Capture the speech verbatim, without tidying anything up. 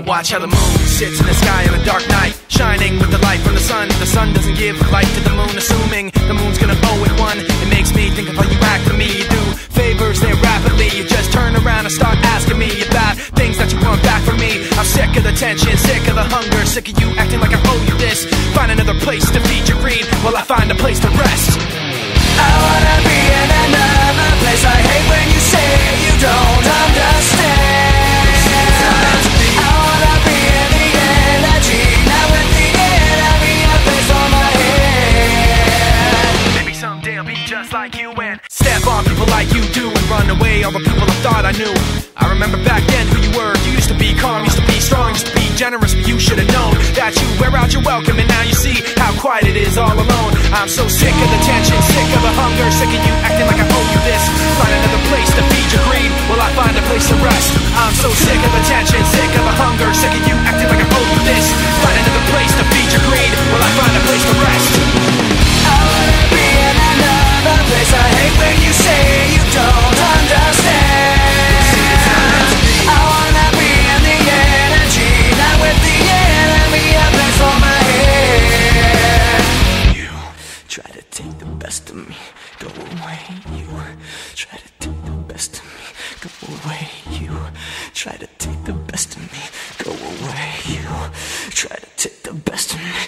watch how the moon sits in the sky on a dark night, shining with the light from the sun. The sun doesn't give light to the moon, assuming the moon's gonna owe it one. It makes me think of how you act to me. You do favors there rapidly, you just turn around and start asking me about things that you want back from me. I'm sick of the tension, sick of the hunger, sick of you acting like I owe you this. Find another place to feed your greed while I find a place to rest. I wanna be in another place. I hate when you say you don't understand. I wanna be in the energy, not with the enemy a place on my head. Maybe someday I'll be just like you and step on people like you do and run away all the people I thought I knew. I remember back then who you were. You used to be calm, used to be strong, used to be generous, but you should have known that you wear out your welcome, and now you see how quiet it is all alone. I'm so sick of the tension, sick of the hunger, sick of you acting like I owe you this. Find another place to feed your greed while I find a place to rest. I'm so sick of the tension, sick of the hunger, sick of you acting like I owe you this. Find another place to feed your greed while I find a place to rest. I wanna be in another place. I hate when you say you don't understand. I wanna be in the energy, not with the enemy a place on my head. You try to take the best of me, go away. You try to take the best of me, go away. You try to take the best of me, go away. You try to take the best of me.